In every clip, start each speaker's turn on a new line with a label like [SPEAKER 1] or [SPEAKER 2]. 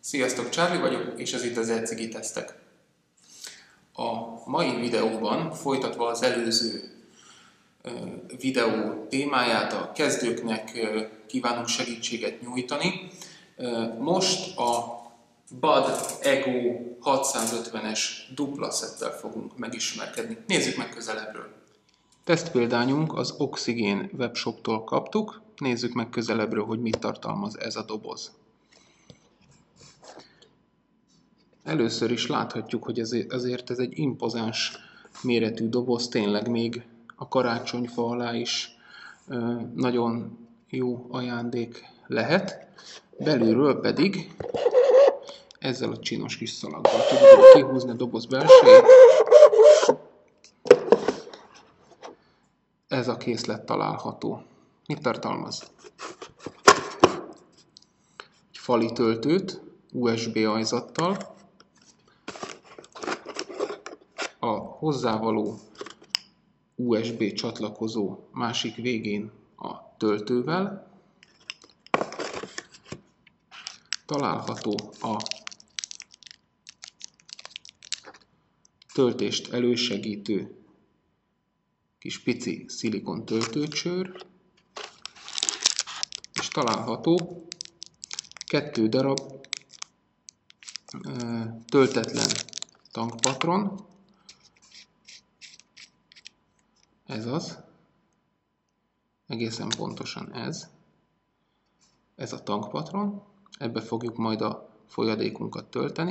[SPEAKER 1] Sziasztok, Charlie vagyok, és ez itt az e-cigi tesztek. A mai videóban, folytatva az előző videó témáját, a kezdőknek kívánunk segítséget nyújtani. Most a BUD Ego 650-es dupla szettel fogunk megismerkedni. Nézzük meg közelebbről. Tesztpéldányunk az Oxygen webshoptól kaptuk. Nézzük meg közelebbről, hogy mit tartalmaz ez a doboz. Először is láthatjuk, hogy azért ez egy impozáns méretű doboz, tényleg még a karácsonyfa alá is nagyon jó ajándék lehet. Belülről pedig ezzel a csinos kis szalaggal tudjuk kihúzni a doboz belsejét. Ez a készlet található. Mit tartalmaz? Egy fali töltőt USB ajzattal, a hozzávaló USB csatlakozó másik végén a töltővel, található a töltést elősegítő kis pici szilikon töltőcsőr, és található 2 darab töltetlen tankpatron. Ez az, egészen pontosan ez a tankpatron, ebbe fogjuk majd a folyadékunkat tölteni,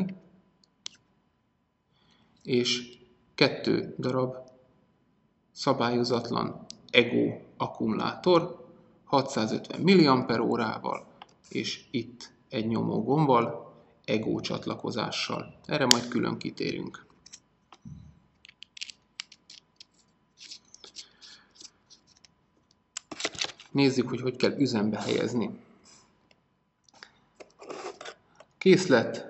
[SPEAKER 1] és 2 darab szabályozatlan Ego akkumulátor 650 mAh-val, és itt egy nyomógombbal, Ego csatlakozással. Erre majd külön kitérünk. Nézzük, hogy kell üzembe helyezni. Készlet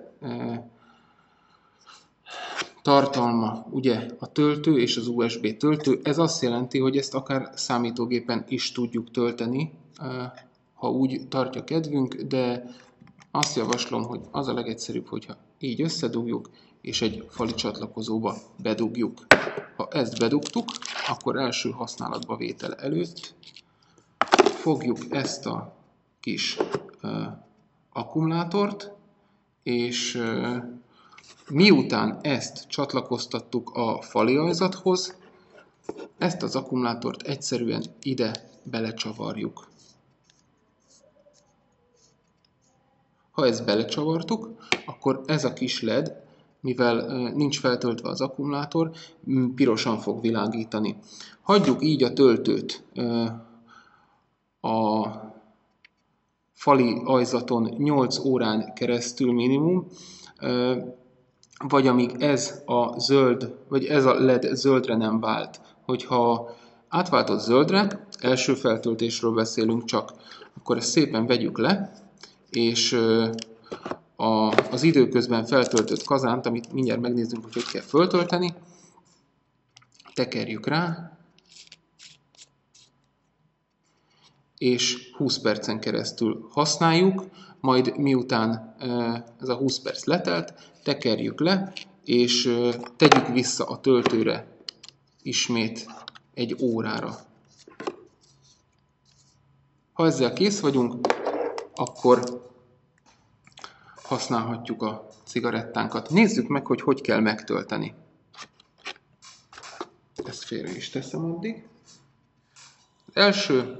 [SPEAKER 1] tartalma ugye a töltő és az USB töltő. Ez azt jelenti, hogy ezt akár számítógépen is tudjuk tölteni, ha úgy tartja kedvünk, de azt javaslom, hogy az a legegyszerűbb, hogyha így összedugjuk, és egy fali csatlakozóba bedugjuk. Ha ezt bedugtuk, akkor első használatba vétel előtt fogjuk ezt a kis akkumulátort, és miután ezt csatlakoztattuk a fali ajzathoz, ezt az akkumulátort egyszerűen ide belecsavarjuk. Ha ezt belecsavartuk, akkor ez a kis LED, mivel nincs feltöltve az akkumulátor, pirosan fog világítani. Hagyjuk így a töltőt a fali ajzaton 8 órán keresztül minimum, vagy amíg ez a LED zöldre nem vált. Hogyha átváltott zöldre, első feltöltésről beszélünk csak, akkor ezt szépen vegyük le, és az időközben feltöltött kazánt, amit mindjárt megnézzünk, hogy kell föltölteni, tekerjük rá, és 20 percen keresztül használjuk, majd miután ez a 20 perc letelt, tekerjük le, és tegyük vissza a töltőre ismét 1 órára. Ha ezzel kész vagyunk, akkor használhatjuk a cigarettánkat. Nézzük meg, hogy kell megtölteni. Ezt félre is teszem addig. Az első,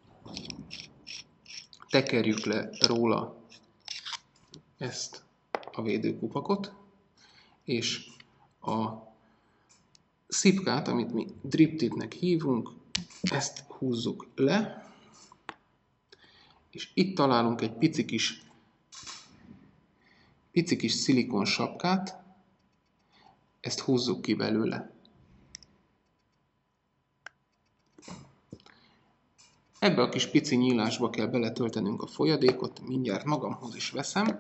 [SPEAKER 1] tekerjük le róla ezt a védőkupakot, és a szipkát, amit mi drip tipnek hívunk, ezt húzzuk le, és itt találunk egy pici kis szilikon sapkát, ezt húzzuk ki belőle. Ebbe a kis pici nyílásba kell beletöltenünk a folyadékot, mindjárt magamhoz is veszem.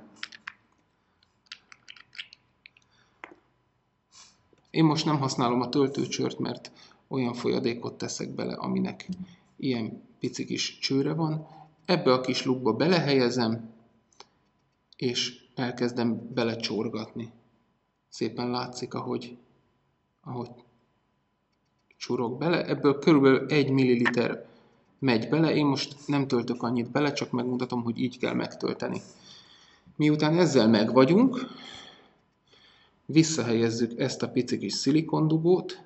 [SPEAKER 1] Én most nem használom a töltőcsört, mert olyan folyadékot teszek bele, aminek ilyen pici kis csőre van. Ebbe a kis lukba belehelyezem, és elkezdem belecsorgatni. Szépen látszik, ahogy csurog bele. Ebből körülbelül 1 ml megy bele. Én most nem töltök annyit bele, csak megmutatom, hogy így kell megtölteni. Miután ezzel meg vagyunk, visszahelyezzük ezt a pici kis szilikondugót.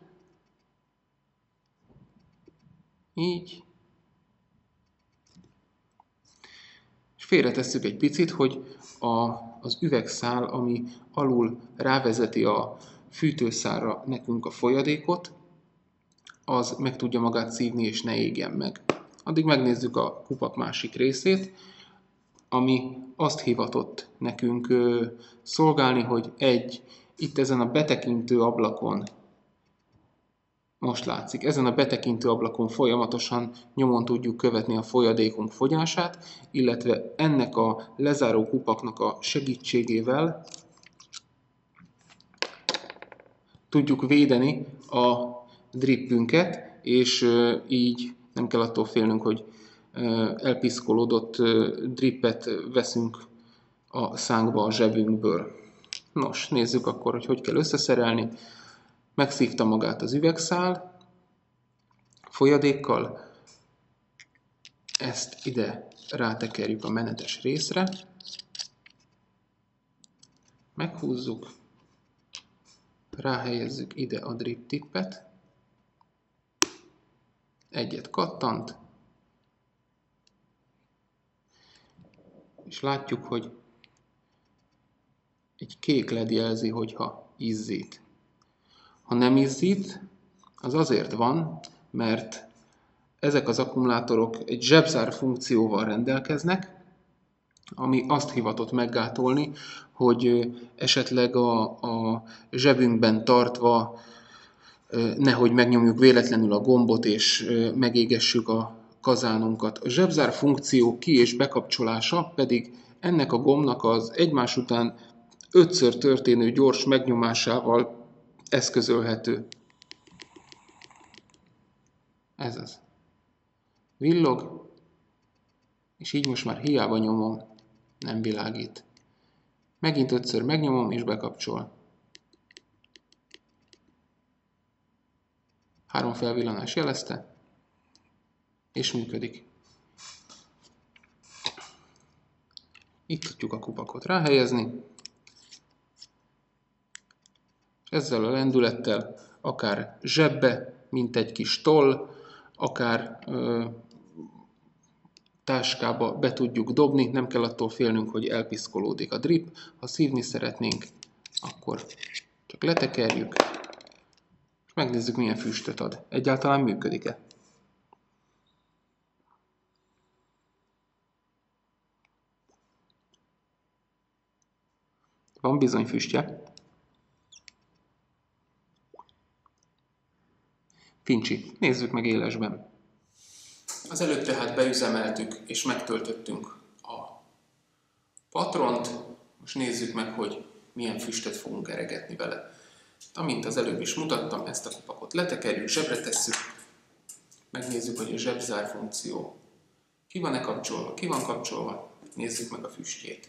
[SPEAKER 1] Így. És félretesszük egy picit, hogy az üvegszál, ami alul rávezeti a fűtőszálra nekünk a folyadékot, az meg tudja magát szívni és ne égjen meg. Addig megnézzük a kupak másik részét, ami azt hivatott nekünk szolgálni, hogy itt ezen a betekintő ablakon, most látszik, ezen a betekintő ablakon folyamatosan nyomon tudjuk követni a folyadékunk fogyását, illetve ennek a lezáró kupaknak a segítségével tudjuk védeni a drippünket, és így nem kell attól félnünk, hogy elpiszkolódott drippet veszünk a szánkba a zsebünkből. Nos, nézzük akkor, hogy kell összeszerelni. Megszívta magát az üvegszál folyadékkal. Ezt ide rátekerjük a menetes részre. Meghúzzuk. Ráhelyezzük ide a drip tippet. Egyet kattant. És látjuk, hogy egy kék LED jelzi, hogyha izzít. Ha nem izzít, az azért van, mert ezek az akkumulátorok egy zsebzár funkcióval rendelkeznek, ami azt hivatott meggátolni, hogy esetleg a zsebünkben tartva nehogy megnyomjuk véletlenül a gombot és megégessük a kazánunkat. A zsebzár funkció ki- és bekapcsolása pedig ennek a gombnak az egymás után 5-ször történő gyors megnyomásával eszközölhető. Ez az. Villog, és így most már hiába nyomom, nem világít. Megint 5-ször megnyomom, és bekapcsol. 3 felvillanás jelezte, és működik. Itt tudjuk a kupakot ráhelyezni, és ezzel a lendülettel akár zsebbe, mint egy kis toll, akár táskába be tudjuk dobni, nem kell attól félnünk, hogy elpiszkolódik a drip. Ha szívni szeretnénk, akkor csak letekerjük, és megnézzük, milyen füstöt ad. Egyáltalán működik-e? Van bizony füstje. Fincsi, nézzük meg élesben. Az előbb tehát beüzemeltük és megtöltöttünk a patront. Most nézzük meg, hogy milyen füstöt fogunk eregetni vele. Amint az előbb is mutattam, ezt a kupakot letekerjük, zsebre tesszük, megnézzük, hogy a zsebzár funkció ki van-e kapcsolva, ki van kapcsolva, nézzük meg a füstjét.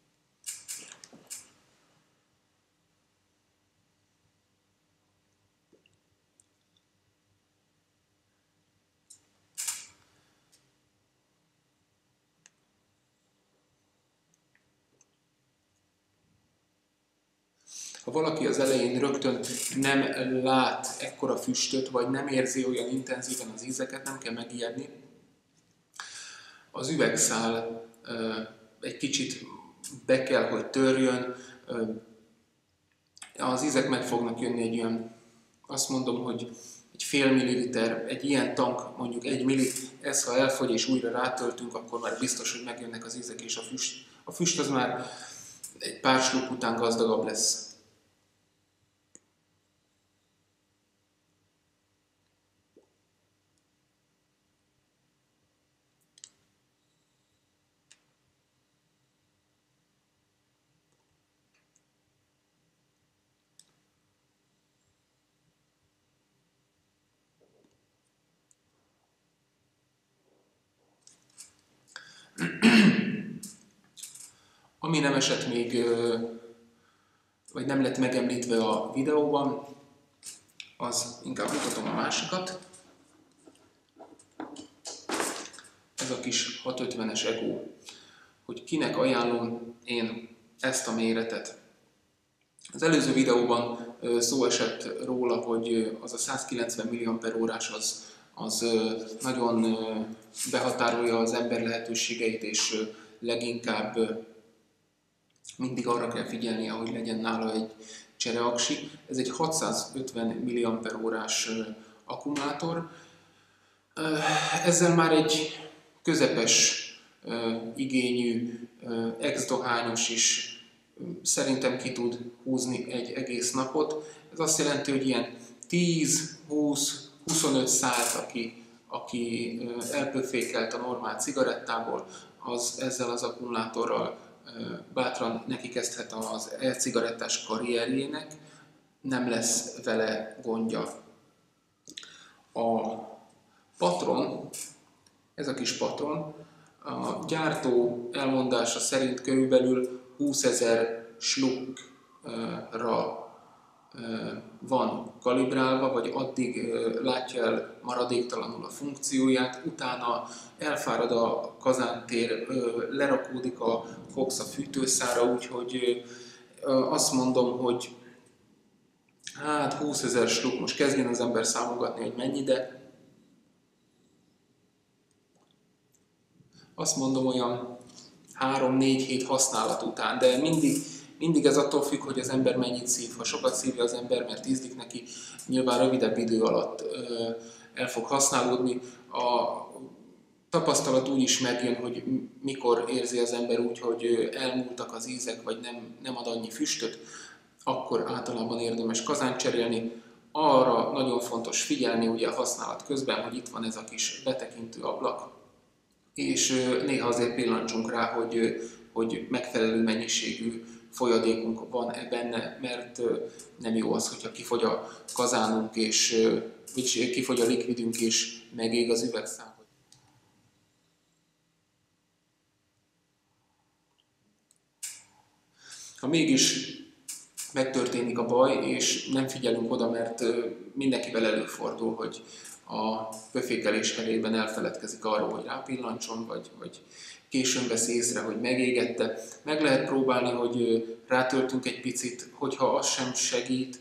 [SPEAKER 1] Ha valaki az elején rögtön nem lát ekkora füstöt, vagy nem érzi olyan intenzíven az ízeket, nem kell megijedni. Az üvegszál egy kicsit be kell, hogy törjön. Az ízek meg fognak jönni egy olyan, azt mondom, hogy egy fél milliliter, egy ilyen tank, mondjuk 1 milli, ez ha elfogy és újra rátöltünk, akkor már biztos, hogy megjönnek az ízek és a füst. A füst az már egy pár sluk után gazdagabb lesz. Ami nem esett még, vagy nem lett megemlítve a videóban, az inkább mutatom a másikat. Ez a kis 650-es Ego. Hogy kinek ajánlom én ezt a méretet. Az előző videóban szó esett róla, hogy az a 190 mAh az nagyon behatárolja az ember lehetőségeit, és leginkább mindig arra kell figyelnie, hogy legyen nála egy csereaksi. Ez egy 650 mAh akkumulátor. Ezzel már egy közepes igényű ex-dohányos is szerintem ki tud húzni egy egész napot. Ez azt jelenti, hogy ilyen 10-20-25 szált, aki elpöfékelt a normál cigarettából, az ezzel az akkumulátorral bátran nekikezdhet az e-cigarettás karrierjének, nem lesz vele gondja. A patron, ez a kis patron, a gyártó elmondása szerint körülbelül 20 000 slukra van kalibrálva, vagy addig látja el maradéktalanul a funkcióját, utána elfárad a kazántér, lerakódik a kox a fűtőszára, úgyhogy azt mondom, hogy hát 20 000 sluk, most kezdjen az ember számogatni, hogy mennyi, de azt mondom olyan 3-4 hét használat után, de mindig ez attól függ, hogy az ember mennyit szív. Ha sokat szívja az ember, mert ízlik neki, nyilván rövidebb idő alatt el fog használódni. A tapasztalat úgy is megjön, hogy mikor érzi az ember úgy, hogy elmúltak az ízek, vagy nem ad annyi füstöt, akkor általában érdemes kazánt cserélni. Arra nagyon fontos figyelni ugye a használat közben, hogy itt van ez a kis betekintő ablak, és néha azért pillancsunk rá, hogy megfelelő mennyiségű folyadékunk van benne, mert nem jó az, hogyha kifogy a kazánunk, vagy kifogy a likvidünk, és megég az üvegszám. Ha mégis megtörténik a baj, és nem figyelünk oda, mert mindenkivel előfordul, hogy a pöfékelés helyében elfeledkezik arról, hogy rápillancson, vagy későn vesz észre, hogy megégette. Meg lehet próbálni, hogy rátöltünk egy picit, hogyha az sem segít,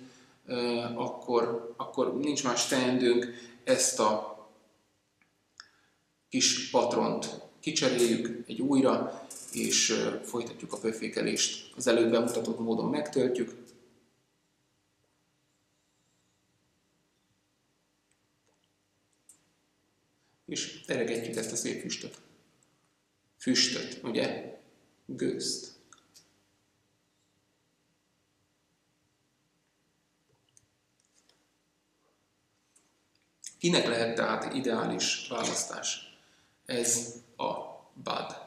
[SPEAKER 1] akkor nincs más teendőnk, ezt a kis patront kicseréljük egy újra, és folytatjuk a pöfékelést. Az előbb bemutatott módon megtöltjük. És eregetjük ezt a szép füstöt, ugye? Gőzt. Kinek lehet tehát ideális választás? Ez a bud.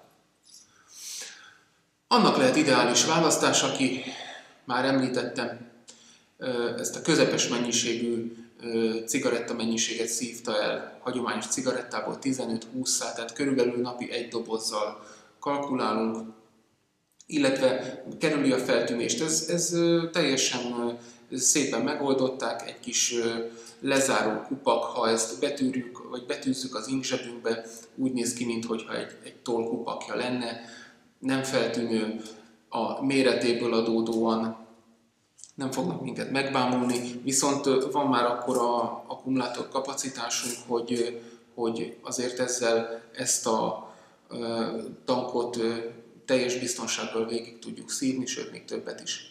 [SPEAKER 1] Annak lehet ideális választás, aki, már említettem, ezt a közepes mennyiségű cigaretta mennyiséget szívta el hagyományos cigarettából 15-20 szál, tehát körülbelül napi egy dobozzal kalkulálunk, illetve kerüli a feltűnést. Ez teljesen szépen megoldották, egy kis lezáró kupak, ha ezt betűrjük, vagy betűzzük az inkzsebünkbe, úgy néz ki, mintha egy tollkupakja lenne, nem feltűnő, a méretéből adódóan nem fognak minket megbámulni, viszont van már akkora akkumulátor kapacitásunk, hogy azért ezzel ezt a tankot teljes biztonsággal végig tudjuk szívni, sőt még többet is.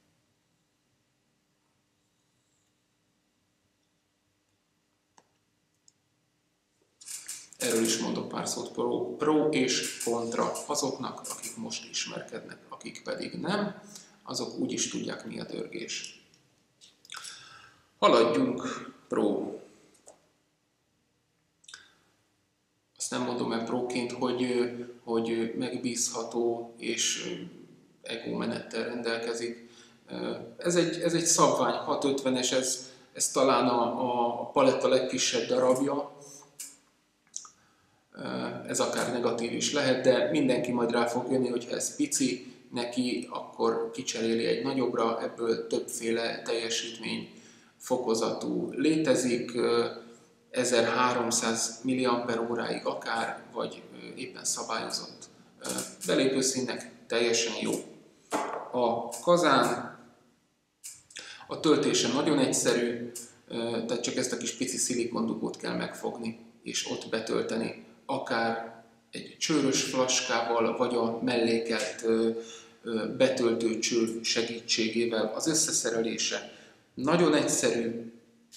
[SPEAKER 1] Erről is mondok pár szót, pro és kontra azoknak, akik most ismerkednek, akik pedig nem, azok úgy is tudják, mi a dörgés. Haladjunk pro. Azt nem mondom el próként, hogy megbízható és ego menettel rendelkezik. Ez egy szabvány, 650-es, ez talán a paletta legkisebb darabja. Ez akár negatív is lehet, de mindenki majd rá fog jönni, hogyha ez pici, neki, akkor kicseréli egy nagyobbra, ebből többféle teljesítmény fokozatú létezik, 1300 mAh-ig akár, vagy éppen szabályozott belépőszínnek teljesen jó. A kazán, a töltése nagyon egyszerű, tehát csak ezt a kis pici szilikondugót kell megfogni, és ott betölteni, akár egy csőrös flaskával, vagy a mellékelt betöltő csőr segítségével. Az összeszerelése nagyon egyszerű.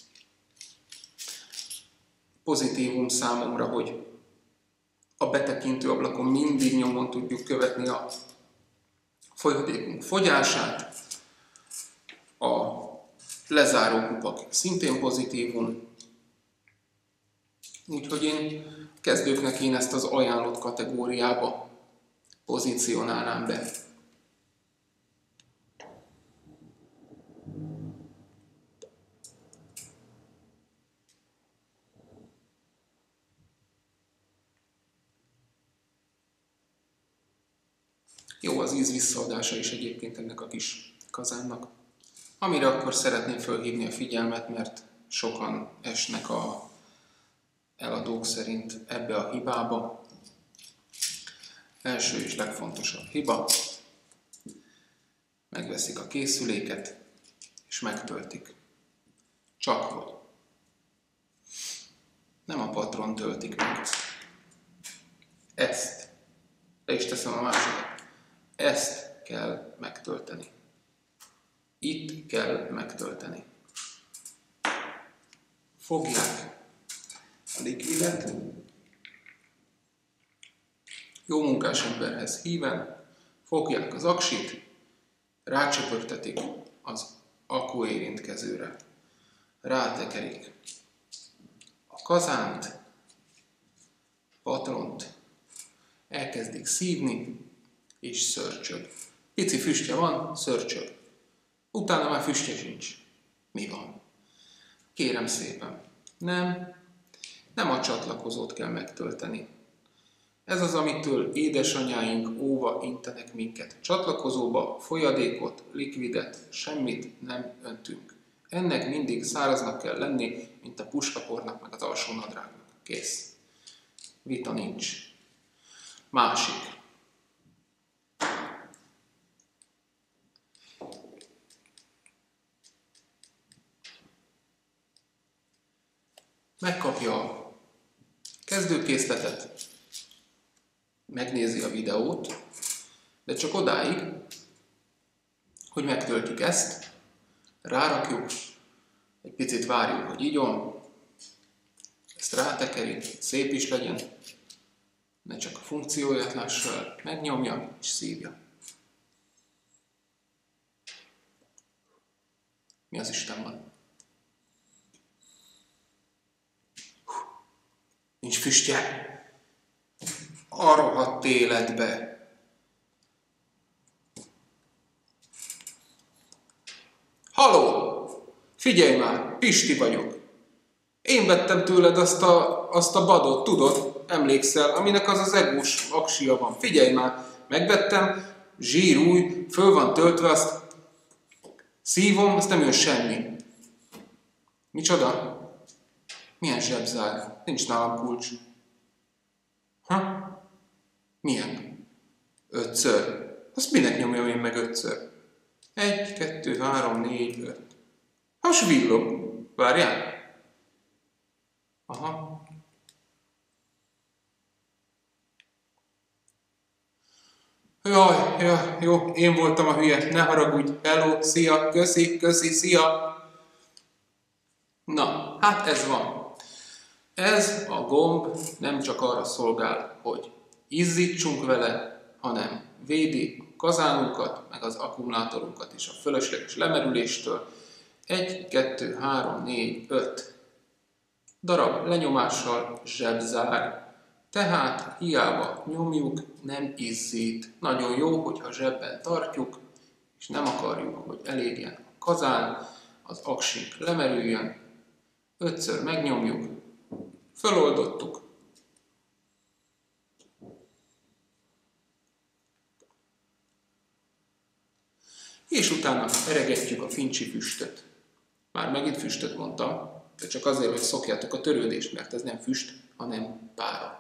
[SPEAKER 1] Pozitívum számomra, hogy a betekintő ablakon mindig nyomon tudjuk követni a folyadékunk fogyását. A lezáró kupak szintén pozitívum. Úgyhogy kezdőknek én ezt az ajánlott kategóriába pozícionálnám be. Jó az íz visszaadása is egyébként ennek a kis kazánnak. Amire akkor szeretném fölhívni a figyelmet, mert sokan esnek a eladók szerint ebbe a hibába. Első és legfontosabb hiba. Megveszik a készüléket, és megtöltik. Csak hogy. Nem a patron töltik meg. Ezt. Le is teszem a másodat. Ezt kell megtölteni. Itt kell megtölteni. Fogják a likvidet, jó munkás emberhez híven, fogják az aksit, rácsöpögtetik az akku érintkezőre, rátekerik a kazánt, patront, elkezdik szívni, és szörcsög. Pici füstje van, szörcsög. Utána már füstje sincs. Mi van? Kérem szépen, nem a csatlakozót kell megtölteni. Ez az, amitől édesanyáink óva intenek minket. Csatlakozóba folyadékot, likvidet, semmit nem öntünk. Ennek mindig száraznak kell lenni, mint a puskapornak, meg az alsónadrágnak. Kész. Vita nincs. Másik. Megkapja a kezdőkészletet, megnézi a videót, de csak odáig, hogy megtöltjük ezt, rárakjuk, egy picit várjuk, hogy igyon, ezt rátekeri, szép is legyen, ne csak a funkcióját lássa el, megnyomja és szívja. Mi az Isten van? Nincs füstje. A rohadt életbe. Haló! Figyelj már, Pisti vagyok. Én vettem tőled azt a badot, tudod? Emlékszel, aminek az egós aksia van. Figyelj már, megvettem, zsírúj, föl van töltve, azt szívom, azt nem jön semmi. Micsoda? Milyen zsebzár? Nincs nálam kulcs. Milyen? 5-ször. Azt minek nyomjam én meg 5-ször? 1, 2, 3, 4, 5. Most villog. Várjál. Aha. Jaj, jó, én voltam a hülye, ne haragudj. Hello, szia, köszi, szia. Na, hát ez van. Ez a gomb nem csak arra szolgál, hogy izzítsunk vele, hanem védi a kazánunkat, meg az akkumulátorunkat is a fölösleges lemerüléstől. 1, 2, 3, 4, 5 darab lenyomással zsebzár. Tehát hiába nyomjuk, nem izzít. Nagyon jó, hogyha zsebben tartjuk, és nem akarjuk, hogy elégjen a kazán, az aksink lemerüljön. 5-ször megnyomjuk, föloldottuk. és utána eregetjük a fincsi füstöt. Már megint füstöt mondtam, de csak azért, hogy szokjátok a törődést, mert ez nem füst, hanem pára.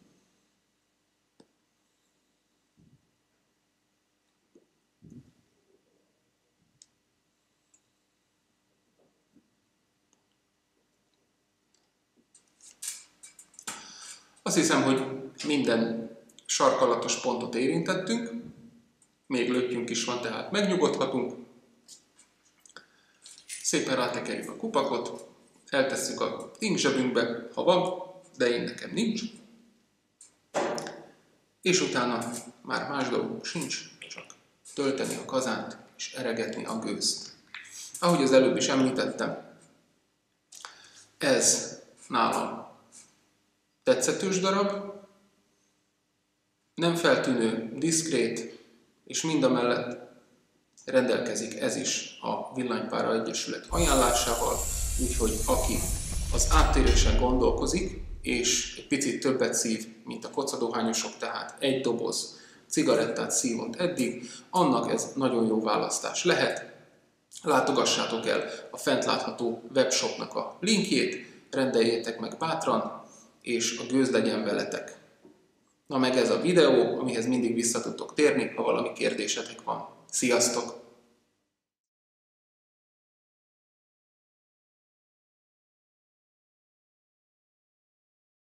[SPEAKER 1] Azt hiszem, hogy minden sarkalatos pontot érintettünk, még löttyünk is van, tehát megnyugodhatunk. Szépen rátekerjük a kupakot, eltesszük a inkzsebünkbe, ha van, de én nekem nincs. És utána már más dolgunk sincs, csak tölteni a kazánt és eregetni a gőzt. Ahogy az előbb is említettem, ez nálam tetszetős darab, nem feltűnő, diszkrét, és mindamellett rendelkezik ez is a Villanypára Egyesület ajánlásával, úgyhogy aki az áttérésen gondolkozik, és egy picit többet szív, mint a kocadohányosok, tehát egy doboz cigarettát szívott eddig, annak ez nagyon jó választás lehet. Látogassátok el a fent látható webshopnak a linkjét, rendeljétek meg bátran, és a gőz legyen veletek. Na meg ez a videó, amihez mindig vissza tudtok térni, ha valami kérdésetek van. Sziasztok!